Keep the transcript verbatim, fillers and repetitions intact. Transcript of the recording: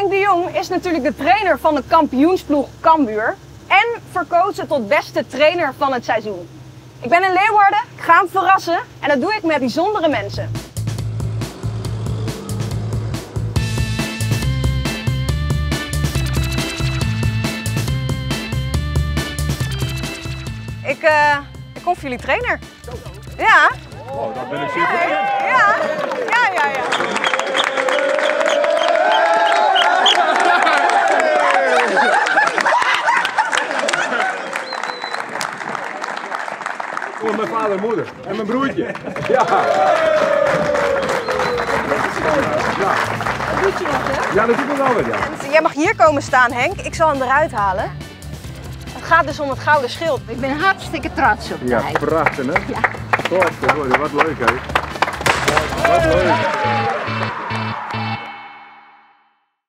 Henk de Jong is natuurlijk de trainer van de kampioensploeg Cambuur en verkozen tot beste trainer van het seizoen. Ik ben in Leeuwarden, ik ga hem verrassen en dat doe ik met bijzondere mensen. Ik, uh, ik kom voor jullie trainer. Ja. Oh, dat ben ik zeker. Ja, ja, ja, ja. ja. Voor mijn vader en moeder en mijn broertje. Ja. Ja. Dat doet je nog, hè? Ja, dat doet me wel weer, ja. En jij mag hier komen staan, Henk. Ik zal hem eruit halen. Het gaat dus om het gouden schild. Ik ben hartstikke trots op Ja, mij. prachtig, hè? Ja. Godverdomme, wat leuk, hè? Wat leuk.